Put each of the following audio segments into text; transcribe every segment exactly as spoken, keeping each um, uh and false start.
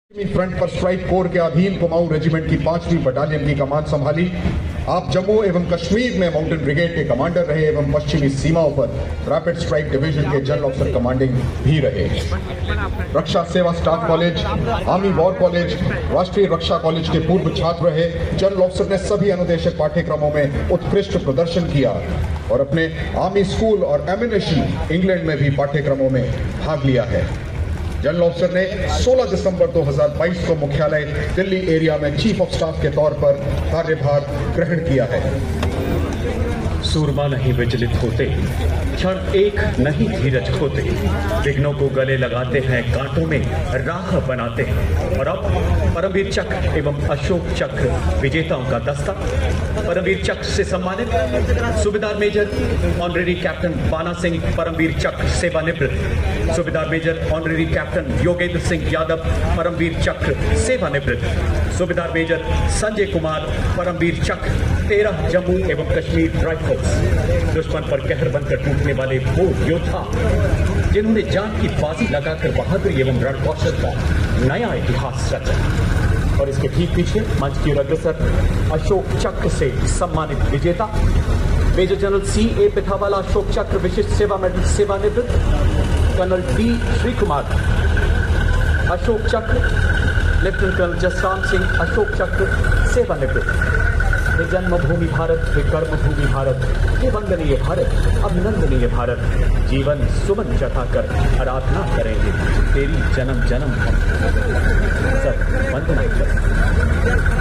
Front पर strike corps के अधीन कुमाऊं रेजिमेंट की पांचवी बटालियन की कमान संभाली। आप जम्मू एवं कश्मीर में माउंटेन ब्रिगेड के कमांडर रहे एवं पश्चिमी सीमाओं पर रैपिड स्ट्राइक डिवीजन के जनरल ऑफिसर कमांडिंग भी रहे। रक्षा सेवा staff college, army war college, राष्ट्रीय रक्षा कॉलेज के पूर्व छात्र रहे। जनरल ऑफिसर ने सभी अनुदेशक पाठ्यक्रमों में उत्कृष्ट प्रदर्शन किया और अपने आर्मी स्कूल और एमिनेशन इंग्लैंड में भी पाठ्यक्रमों में भाग लिया है। जनरल ऑफिसर ने सोलह दिसंबर दो हज़ार बाईस को मुख्यालय दिल्ली एरिया में चीफ ऑफ स्टाफ के तौर पर कार्यभार ग्रहण किया है। सूरमा नहीं विचलित होते, क्षण एक नहीं धीरज खोते, विघ्नों को गले लगाते हैं, कांटों में राह बनाते हैं। और अब परमवीर चक्र एवं अशोक चक्र विजेताओं का दस्ता। परमवीर चक्र से सम्मानित सूबेदार मेजर ऑनरेरी कैप्टन बाना सिंह, परमवीर चक्र सेवानिवृत्त। Subedar major honorary captain Yogendra Singh Yadav, Paramvir Chakra सेवानिवृत्त। सूबेदार मेजर संजय कुमार, परमवीर चक्र तेरह जम्मू एवं कश्मीर राइफल्स। दुश्मन पर कहर बनकर टूटने वाले वो योद्धा जिन्होंने जान की बाजी लगाकर बहादुरी एवं रणकौशल का नया इतिहास रचा। और इसके ठीक पीछे मंच की अग्रसर अशोक चक्र से सम्मानित विजेता major general C A Pithawala, Ashok Chakra Vishisht Seva medal सेवानिवृत्त। Colonel D Shri Kumar, Ashok Chakra. Lieutenant colonel Jasram Singh, Ashok Chakra सेवानिवृत्त। हे जन्मभूमि भारत, हे कर्मभूमि भारत, हे वंदनीय भारत, अभिनंदनीय भारत। जीवन सुमन जताकर आराधना करेंगे तेरी जन्म जन्म हम सर वंदना करेंगे।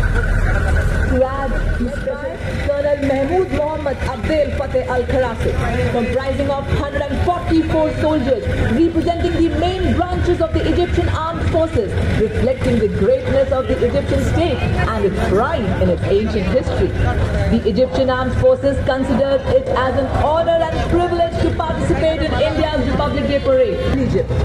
Colonel Mahmood Mohammad Abdel Fateh Al Kharasi, comprising of one hundred forty-four soldiers representing the main branches of the Egyptian armed forces, reflecting the greatness of the Egyptian state and its pride in its ancient history. The Egyptian armed forces considered it as an honor and privilege to participate in India's Republic Day parade in Egypt.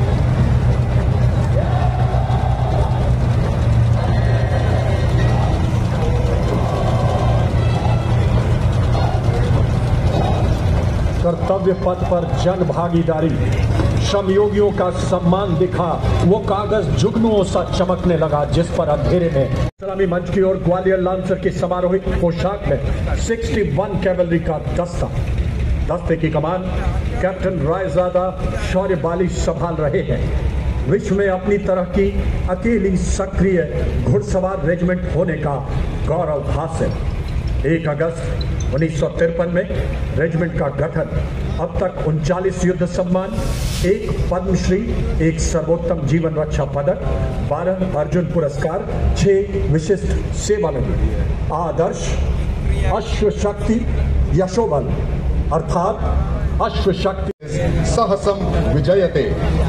कर्तव्य पथ पर जन भागीदारी, श्रमयोगियों का सम्मान दिखा, वो कागज जुगनुओं सा चमकने लगा जिस पर अंधेरे में सलामी मंच की ओर ग्वालियर लांसर की समारोहित पोशाक में इकसठ कैवलरी का दस्ता। दस्ते की कमान कैप्टन रायजादा शौर्यबाली संभाल रहे हैं। विश्व में अपनी तरह की अकेली सक्रिय घुड़सवार रेजिमेंट होने का गौरव हासिल। एक अगस्त उन्नीस सौ तिरपन में रेजिमेंट का गठन। अब तक उनचालीस युद्ध सम्मान, एक पद्मश्री, एक सर्वोत्तम जीवन रक्षा पदक, बारह अर्जुन पुरस्कार, छह विशिष्ट सेवानिवृत्ति। आदर्श अश्व शक्ति यशोबल अर्थात अश्व शक्ति सहसम विजयते।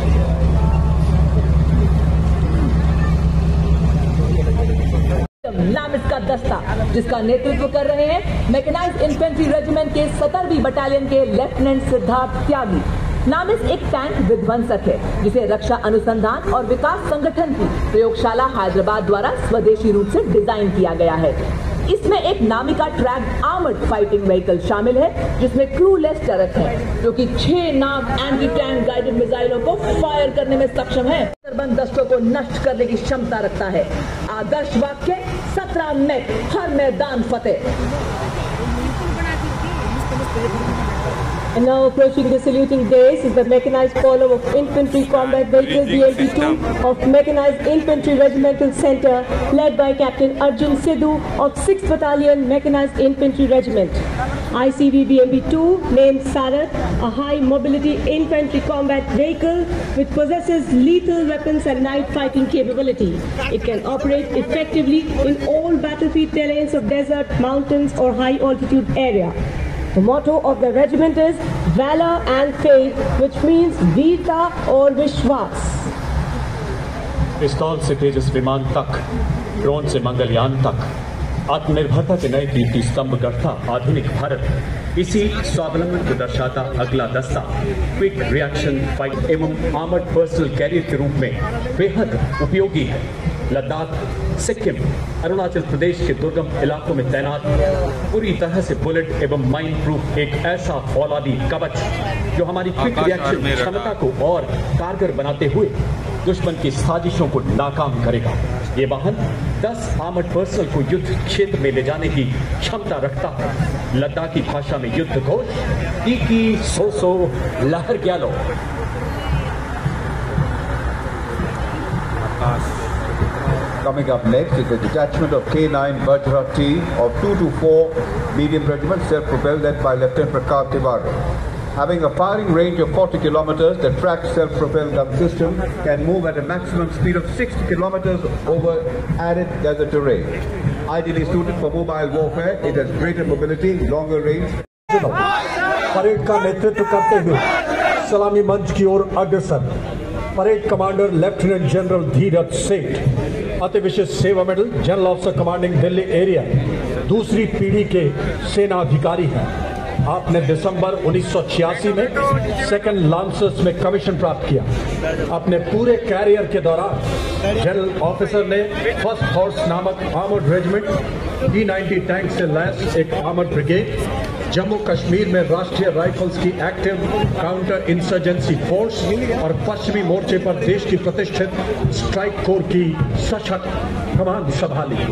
नामित का दस्ता जिसका नेतृत्व कर रहे हैं मैकेनाइज्ड इन्फेंट्री रेजिमेंट के सत्रहवीं बटालियन के लेफ्टिनेंट सिद्धार्थ त्यागी। नामिस एक टैंक विध्वंसक है जिसे रक्षा अनुसंधान और विकास संगठन की प्रयोगशाला हैदराबाद द्वारा स्वदेशी रूप से डिजाइन किया गया है। इसमें एक NAMICA track armoured fighting vehicle शामिल है जिसमें क्रूलेस टरक है जो कि छह नाम एंटी टैंक गाइडेड मिसाइलों को फायर करने में सक्षम है। सरबंद दस्तों को नष्ट करने की क्षमता रखता है। आदर्श वाक्य सत्रह मैक हर मैदान फतेह। And now approaching the saluting dais is the mechanized column of infantry combat vehicles B M P two of Mechanized Infantry Regimental Center led by Captain Arjun Sidhu of sixth Battalion Mechanized Infantry Regiment. I C V B M P two named Sarat, a high mobility infantry combat vehicle which possesses lethal weapons and night fighting capability. It can operate effectively in all battlefield terrains of desert, mountains or high altitude area. The motto of the regiment is Valor and Faith, which means वीरता और विश्वास। पिस्तौल से तेजस विमान तक, drone से मंगलयान तक, आत्मनिर्भरता के नए कीर्ति स्तंभ गढ़ता आधुनिक भारत। इसी स्वावलंबन को दर्शाता अगला दस्ता क्विक रिएक्शन फाइट एवं आर्मर्ड पर्सनल कैरियर के रूप में बेहद उपयोगी है। लद्दाख, सिक्किम, अरुणाचल प्रदेश के दुर्गम इलाकों में तैनात पूरी तरह से बुलेट एवं माइन प्रूफ एक ऐसा फौलादी कवच जो हमारी क्विक रिएक्शन क्षमता को और कारगर बनाते हुए दुश्मन की साजिशों को नाकाम करेगा। ये वाहन दस आर्मर्ड पर्सनल को युद्ध क्षेत्र में ले जाने की क्षमता रखता है। लद्दाखी भाषा में युद्ध घोष टीकी सोसो लहर ग्यालो। Coming up next is a detachment of K nine Vajra T of two two four Medium Regiment, self-propelled, led by Lieutenant Pratap Tiwari. Having a firing range of forty kilometers, the tracked self-propelled gun system can move at a maximum speed of sixty kilometers over arid desert terrain. Ideally suited for mobile warfare, it has greater mobility, longer range. Parade का नेतृत्व करते हुए सलामी मंच की ओर अग्रसर parade commander lieutenant general Dheeraj Seth, Ati Vishisht Seva medal, general officer commanding Delhi area, दूसरी पीढ़ी के सेना अधिकारी हैं। आपने दिसंबर उन्नीस सौ छियासी में सेकंड लांसर्स में कमीशन प्राप्त किया। अपने पूरे कैरियर के दौरान जनरल ऑफिसर ने फर्स्ट हॉर्स नामक armoured regiment, D ninety tank से लैस एक आर्मर्ड ब्रिगेड, जम्मू कश्मीर में राष्ट्रीय राइफल्स की एक्टिव काउंटर इंसर्जेंसी फोर्स और पश्चिमी मोर्चे पर देश की प्रतिष्ठित स्ट्राइक कोर की सशक्त कमांड संभाली।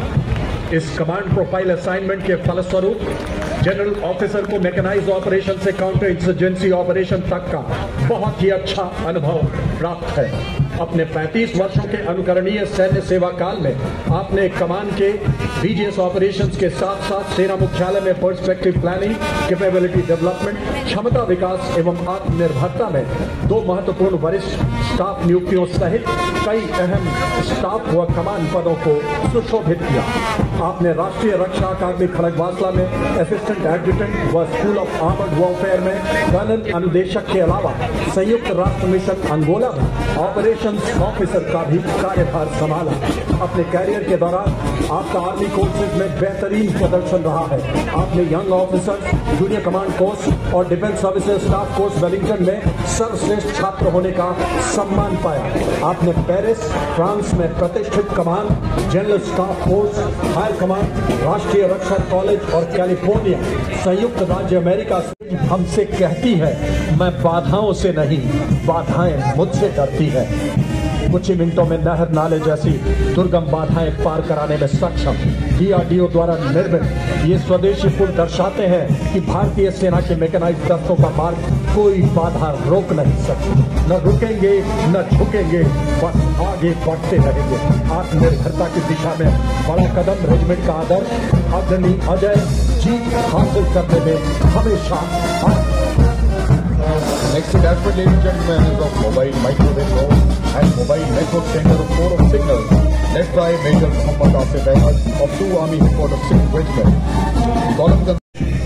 इस कमांड प्रोफाइल असाइनमेंट के फलस्वरूप जनरल ऑफिसर को मैकेनाइज्ड ऑपरेशन से काउंटर इंसर्जेंसी ऑपरेशन तक का बहुत ही अच्छा अनुभव प्राप्त है। अपने पैंतीस वर्षों के अनुकरणीय सैन्य सेवा काल में आपने कमान के बीजीएस ऑपरेशंस के साथ साथ सेना मुख्यालय में पर्सपेक्टिव प्लानिंग, कैपेबिलिटी डेवलपमेंट, क्षमता विकास एवं आत्मनिर्भरता में दो महत्वपूर्ण वरिष्ठ स्टाफ नियुक्तियों सहित कई अहम स्टाफ व कमान पदों को सुशोभित किया। आपने राष्ट्रीय रक्षा अकादमी खड़गवासला में असिस्टेंट एडजुटेंट व स्कूल ऑफ आर्मर्ड वॉरफेयर में कर्नल अनुदेशक के अलावा संयुक्त राष्ट्र मिशन अंगोला में ऑपरेशन ऑफिसर का भी कार्यभार संभाला। अपने कैरियर के दौरान आपका आर्मी कोर्सेज में बेहतरीन प्रदर्शन रहा है। आपने young officers, junior command course और defence services staff course Wellington में सर्वश्रेष्ठ छात्र होने का सम्मान पाया। आपने पेरिस, फ्रांस में प्रतिष्ठित कमान, general staff course, higher command, राष्ट्रीय रक्षा कॉलेज और कैलिफोर्निया, संयुक्त राज्य अमेरिका से हमसे कहती है, मैं बाधाओं से नहीं, बाधाएं मुझसे डरती है। कुछ ही मिनटों में नहर नाले जैसी दुर्गम बाधाएं पार कराने में सक्षम डीआरडीओ द्वारा निर्मित ये स्वदेशी पुल दर्शाते हैं कि भारतीय सेना के मैकेनाइज्ड दस्तों का मार्ग कोई बाधा रोक नहीं सकती। न रुकेंगे न झुकेंगे, बस आगे बढ़ते रहेंगे। आत्मनिर्भरता की दिशा में बड़ा कदम रेजिमेंट का आदर्श अग्रणी अजय जीत हासिल करने में हमेशा। Next detachment, ladies and gentlemen, is of Mobile Microwave Node and Mobile Network Center of Corps of Signals, led by Major Muhammad Asif Ahmed of two Army Headquarters sixth Regiment. Column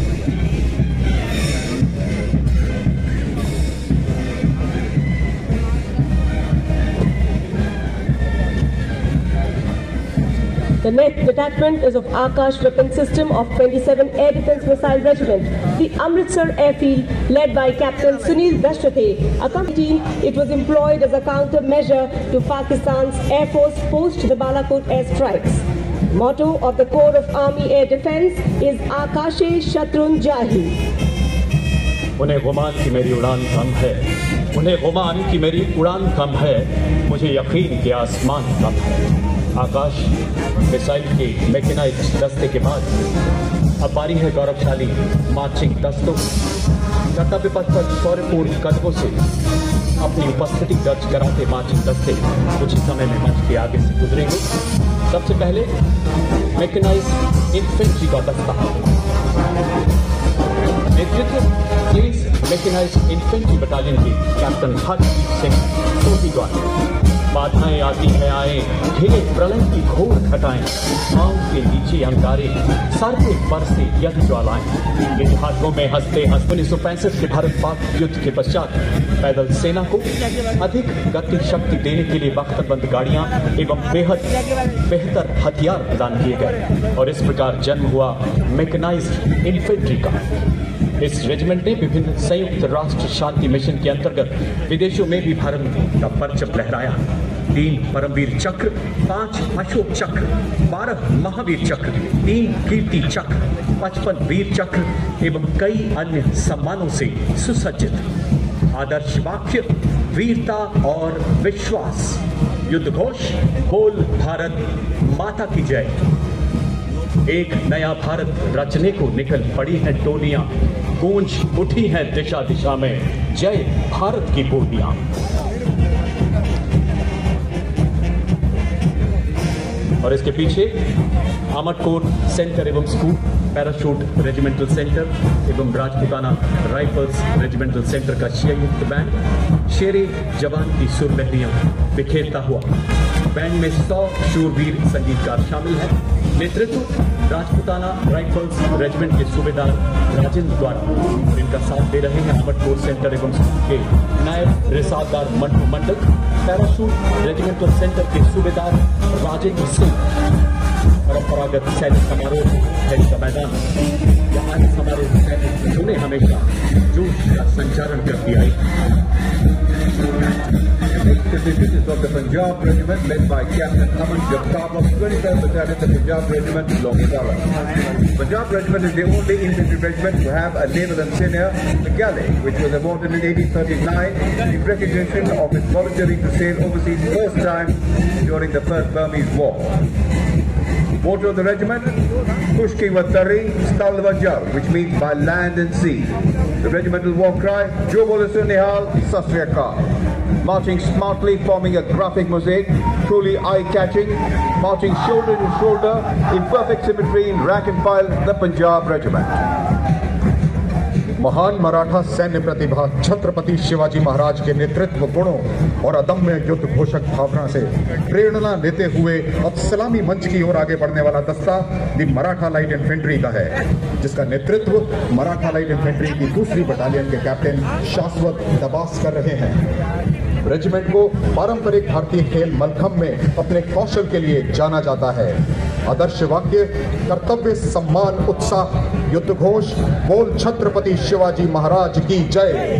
The next detachment is of Akash Weapon System of twenty-seven Air Defence Missile Regiment, the Amritsar Airfield, led by Captain Sunil Dashrathe. Accompanying, it was employed as a countermeasure to Pakistan's Air Force post the Balakot airstrikes. Motto of the Corps of Army Air Defence is Akashe Shatrun Jahi. उन्हें गुमान की मेरी उड़ान कम है, उन्हें गुमान की मेरी उड़ान कम है, मुझे यकीन कि आसमान कम है। आकाश मिसाइल के मैकेनाइज्ड दस्ते के बाद अब बारी है गौरवशाली मार्चिंग दस्तों। कर्तव्य पथ पर शौर्यपूर्ण कदमों से अपनी उपस्थिति दर्ज कराते मार्चिंग दस्ते कुछ ही समय में मंच के आगे से गुजरेंगे। सबसे पहले मैकेनाइज्ड इन्फेंट्री का दस्ता नेतृत्व प्लीज मैकेनाइज्ड इन्फेंट्री बटालियन के कैप्टन हरजीत सिंह सोटी द्वारा। बाधाएं आती हैं आए, घिरे प्रलय की घोर घटाएं, पांव के नीचे अंगारे, सर पे बरसे यदि ज्वालाएं। इन हाथों में हंसते हंसते उन्नीस सौ पैंसठ के भारत पाक युद्ध के पश्चात पैदल सेना को अधिक गति शक्ति देने के लिए बख्तरबंद गाड़ियां एवं बेहद बेहतर हथियार प्रदान किए गए और इस प्रकार जन्म हुआ मैकेनाइज्ड इन्फेंट्री का। इस रेजिमेंट ने विभिन्न संयुक्त राष्ट्र शांति मिशन के अंतर्गत विदेशों में भी भारत का परचम लहराया। तीन परमवीर चक्र, पांच अशोक चक्र, बारह महावीर चक्र, तीन कीर्ति चक्र, पचपन वीर चक्र एवं कई अन्य सम्मानों से सुसज्जित। आदर्श वाक्य वीरता और विश्वास। युद्ध घोष बोल भारत माता की जय। एक नया भारत रचने को निकल पड़ी हैं टोलियां, गूंज उठी हैं दिशा दिशा में जय भारत की बोलियां। और इसके पीछे आमटकोट सेंटर एवं स्कूल, पैराशूट रेजिमेंटल सेंटर एवं राजपुताना राइफल्स रेजिमेंटल सेंटर का संयुक्त बैंड शेरे जवान की सुरलहरियां बिखेरता हुआ। बैंड में सौ शूरवीर संगीतकार शामिल हैं। नेतृत्व राजपुताना राइफल्स रेजिमेंट के सूबेदार राजेंद्र द्वारा। इनका साथ दे रहे हैं आमटकोट सेंटर एवं स्कूल के Naib Risaldar Mantu Mandal, parachute regimental centre के सूबेदार राजेंद्र सिंह। परंपरागत सैनिक समारोह खेल का मैदान, यहाँ हमारे सैनिक चुने हमेशा जोश का संचालन करती आई। This is of the Punjab Regiment led by Captain Aman Jagtap of twenty-third Battalion, the Punjab Regiment, Longdala. Punjab Regiment is the only infantry regiment to have a naval insignia, the Galley, which was awarded in eighteen thirty-nine in recognition of its volunteering to sail overseas first time during the First Burmese War. Motto of the regiment, Pushki Vatari Stalva Jal, which means by land and sea. The regimental war cry, Jo Bolisu Nihal, Sat Sri Akal. Marching smartly, forming a graphic mosaic, truly eye-catching, marching shoulder to shoulder, in perfect symmetry, in rank and file, the Punjab Regiment. महान मराठा सैन्य प्रतिभा छत्रपति शिवाजी महाराज के नेतृत्व गुणों और अदम्य युद्ध घोषक भावना से प्रेरणा लेते हुए अब सलामी मंच की ओर आगे बढ़ने वाला दस्ता द मराठा लाइट इन्फेंट्री का है, जिसका नेतृत्व मराठा लाइट इन्फेंट्री की दूसरी बटालियन के कैप्टन शाश्वत दबास कर रहे हैं। रेजिमेंट को पारंपरिक भारतीय खेल मलखम्ब में अपने कौशल के लिए जाना जाता है। आदर्श वाक्य, कर्तव्य, सम्मान, उत्साह, युद्ध घोष बोल छत्रपति शिवाजी महाराज की जय।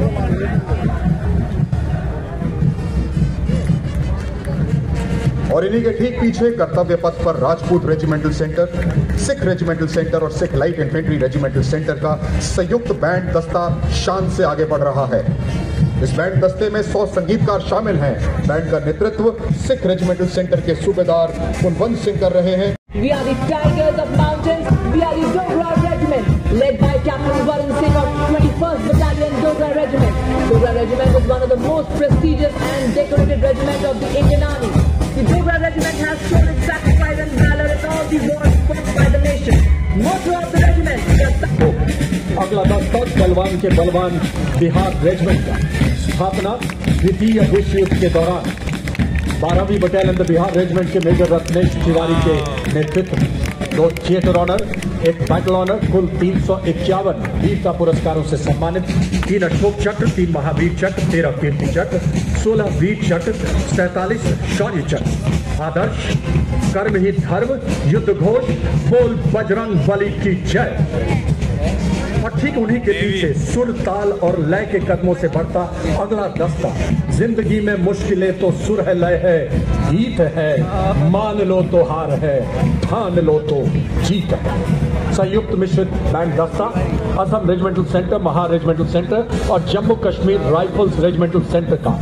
और इन्हीं के ठीक पीछे कर्तव्य पथ पर Rajput regimental centre, Sikh regimental centre और Sikh light infantry regimental centre का संयुक्त बैंड दस्ता शान से आगे बढ़ रहा है। इस बैंड दस्ते में सौ संगीतकार शामिल हैं। बैंड का नेतृत्व सिख रेजिमेंटल सेंटर के सूबेदार कुलवंत सिंह कर रहे हैं। We are the Tigers of Mountains. We are the Dogra Regiment, led by Captain Varun Singh of twenty-first Battalion Dogra Regiment. Dogra Regiment is one of the most prestigious and decorated regiments of the Indian Army. The Dogra Regiment has shown its sacrifice and valor in all the wars fought by the nation. Motto of the regiment. अगला दस्ता बलवान के बलवान Bihar regiment का, स्थापना द्वितीय विश्व युद्ध के दौरान बारहवीं बटालियन द बिहार रेजिमेंट के मेजर रत्नेश तिवारी के नेतृत्व में दो थिएटर ऑनर, एक बैटल ऑनर, कुल तीन सौ इक्यावन वीरता पुरस्कारों से सम्मानित। तीन अशोक चक्र, तीन महावीर चक्र, तेरह कीर्ति चक्र, सोलह वीर चक्र, सैतालीस शौर्य चक्र। आदर्श कर्म ही धर्म, युद्ध घोष बोल बजरंग बली की जय। और ठीक उन्हीं के पीछे सुर, ताल और लय के कदमों से बढ़ता अगला दस्ता, जिंदगी में मुश्किलें तो सुर है, लय है, गीत है, मान लो तो हार है, ठान लो तो जीत है। संयुक्त मिश्रित बैंड दस्ता Assam regimental centre, Mahar regimental centre और Jammu Kashmir rifles regimental centre का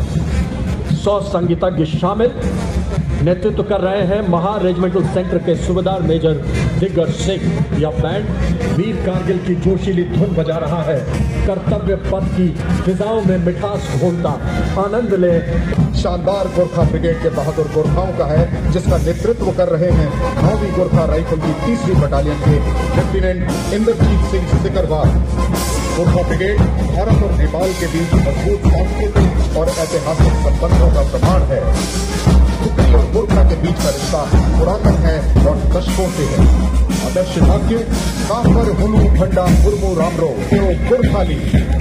सौ संगीतज्ञ शामिल। नेतृत्व कर रहे हैं महा रेजिमेंटल सेंटर के सूबेदार मेजर दिग्गज सिंह। यह बैंड वीर कारगिल की जोशीली धुन बजा रहा है। कर्तव्य पथ की फिजाओं में मिठास घोलता आनंद ले शानदार गोरखा ब्रिगेड के बहादुर गोरखाओं का है, जिसका नेतृत्व कर रहे हैं नौवीं गोरखा राइफल की तीसरी बटालियन के लेफ्टिनेंट इंद्रजीत सिंह सिकरवार। गोरखा ब्रिगेड भारत और नेपाल के बीच मजबूत सांस्कृतिक और ऐतिहासिक संबंधों का प्रमाण है। टुकड़ी और गोरखा के बीच का रिश्ता पुरातन है और दशकों से है। आदर्श वाक्य, काफर हुलू भंडा मुर्मू रामरो गोरखाली।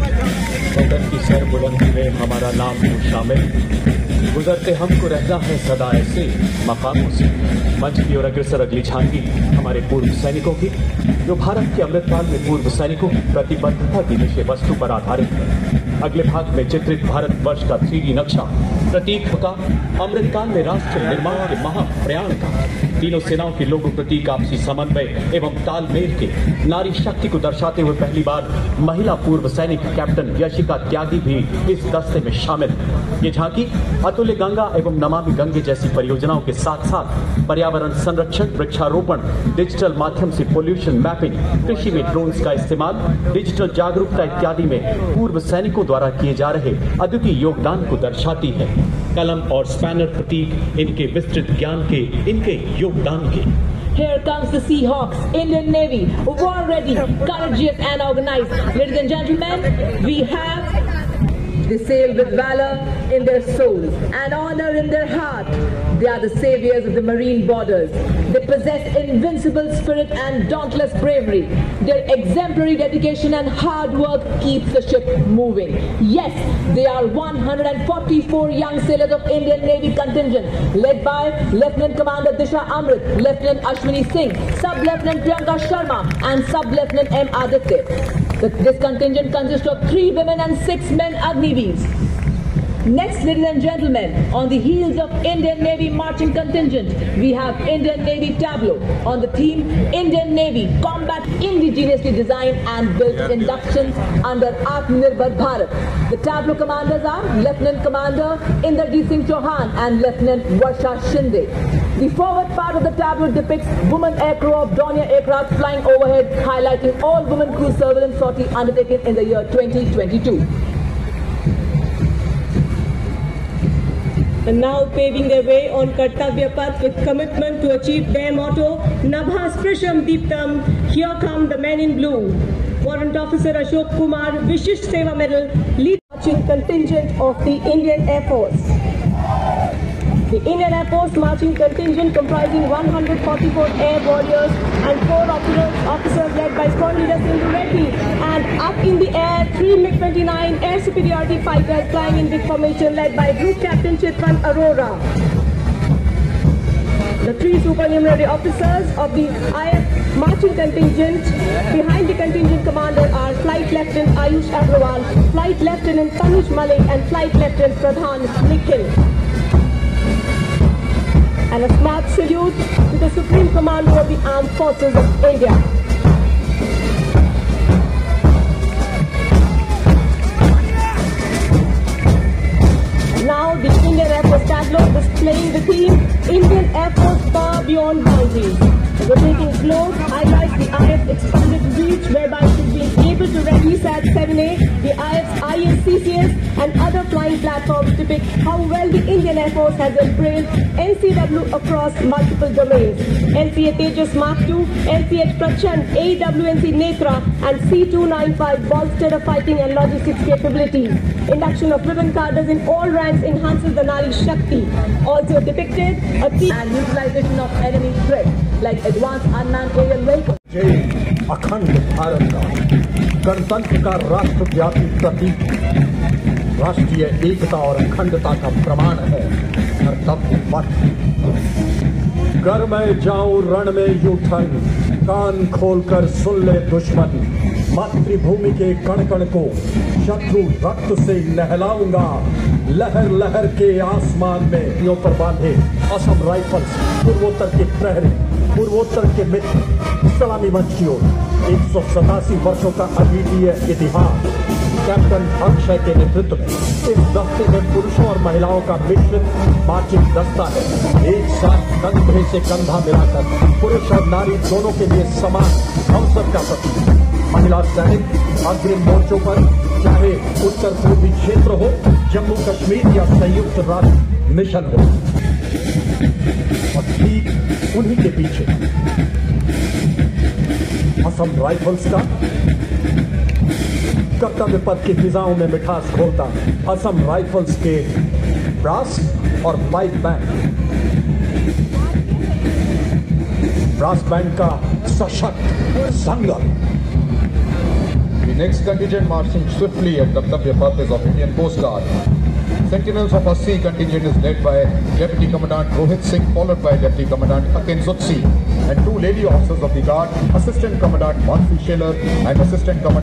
बदन की सर बुलंदी में हमारा नाम शामिल, गुजरते हमको रहना है सदा ऐसे मकामों से। मंच की ओर अग्रसर अगली झांकी हमारे पूर्व सैनिकों की, जो भारत के अमृतकाल में पूर्व सैनिकों की प्रतिबद्धता की विषय वस्तु पर आधारित है। अगले भाग में चित्रित भारत वर्ष का थ्री डी नक्शा प्रतीक का अमृतकाल में राष्ट्र निर्माण के महाप्रयाण का, तीनों सेनाओं के लोगों प्रतीक आपसी समन्वय एवं तालमेल के नारी शक्ति को दर्शाते हुए पहली बार महिला पूर्व सैनिक कैप्टन यशिका त्यागी भी इस दस्ते में शामिल। ये झांकी अतुल्य गंगा एवं नमामि गंगे जैसी परियोजनाओं के साथ साथ पर्यावरण संरक्षण, वृक्षारोपण, डिजिटल माध्यम से पोल्यूशन मैपिंग, कृषि में ड्रोन्स का इस्तेमाल, डिजिटल जागरूकता इत्यादि में पूर्व सैनिकों द्वारा किए जा रहे अद्वितीय योगदान को दर्शाती है। कलम और स्पैनर प्रतीक इनके विस्तृत ज्ञान के, इनके योगदान के। Here comes the Seahawks, Indian Navy, war ready, courageous and organized. Ladies and gentlemen, we have they sail with valor in their souls and honor in their heart. They are the saviors of the marine borders. They possess invincible spirit and dauntless bravery. Their exemplary dedication and hard work keeps the ship moving. Yes, they are one hundred forty-four young sailors of Indian Navy contingent, led by Lieutenant Commander Disha Amrit, Lieutenant Ashwini Singh, Sub-Lieutenant Priyanka Sharma, and Sub-Lieutenant M. Aditya. This contingent consists of three women and six men Agniveers. Next, ladies and gentlemen, on the heels of Indian Navy marching contingent, we have Indian Navy tableau on the theme Indian Navy combat indigenously designed and built inductions under Atmanirbhar Bharat. The tableau commanders are Lieutenant Commander Inderjeet Singh Chauhan and Lieutenant Varsha Shinde. The forward part of the tableau depicts women aircrew of Dornier aircraft flying overhead, highlighting all women crew surveillance sortie undertaken in the year twenty twenty-two. And now paving their way on Kartavya Path with commitment to achieve their motto, Nabha Sprisham Deeptam, here come the men in blue. Warrant Officer Ashok Kumar, Vishisht Seva Medal, lead marching contingent of the Indian Air Force. The Indian Air Force marching contingent comprising one hundred forty-four air warriors and four officers, officers led by Squadron Leader Sindhu Reddy, and up in the air, three MiG twenty-nine air superiority fighters flying in big formation led by Group Captain Chitwan Arora. The three supernumerary officers of the I F marching contingent behind the contingent commander are Flight Lieutenant Ayush Agrawal, Flight Lieutenant Tanush Malik, and Flight Lieutenant Pradhan Nikhil. And a smart salute to the Supreme Commander of the Armed Forces of India. Now the Indian Air Force tableau displaying the theme Indian Air Force far beyond boundaries. Rotating globe highlights the I F's expanded reach, whereby it is being able to release at seven A, the I F's I S C C S and other flying platforms depict how well the Indian Air Force has embraced N C W across multiple domains. N C A Tejas Mark two, N C H Prachand, A W N C Netra and C two ninety-five bolstered a fighting and logistics capabilities. Induction of ribbon carders in all ranks enhances the Nari Shakti. Also depicted a key and utilization of enemy threats like advanced unmanned aerial vehicles. जय अखंड भारत का गणतंत्र का राष्ट्रव्यापी प्रतीक, राष्ट्रीय एकता और अखंडता का प्रमाण है कर्तव्य पथ। घर में जाऊं रण में यूठन, कान खोलकर सुन ले दुश्मन, मातृभूमि के कण कण को शत्रु रक्त से नहलाऊंगा, लहर लहर के आसमान में यों पर बांधे असम राइफल्स, पूर्वोत्तर के प्रहरी, पूर्वोत्तर के मित्र, सलामी मंच की ओर एक सौ सतासी वर्षों का अद्वितीय इतिहास कैप्टन अक्षय के नेतृत्व में इस दस्ते में पुरुषों और महिलाओं का मिश्रित मार्चिंग दस्ता है। एक साथ कंधे से कंधा मिलाकर पुरुष और नारी दोनों के लिए समान अवसर का प्रतीक। महिला सैनिक अग्रिम मोर्चों पर, चाहे उत्तर पूर्वी क्षेत्र हो, जम्मू कश्मीर या संयुक्त राष्ट्र मिशन हो, और ठीक उन्हीं के पीछे असम राइफल्स का कर्तव्य पथ की फिजाओं में मिठास घोलता असम राइफल्स के ब्रास और पाइप बैंड, ब्रास बैंड का सशक्त संगम। The next contingent marching swiftly at Kartavya Path is of Indian Coast Guard. Sentinels of our sea contingent is led by Deputy Commandant Rohit Singh, followed by Deputy Commandant Akin Zutsi, and two lady officers of the guard, Assistant Commandant Mansi Shelar and Assistant Commandant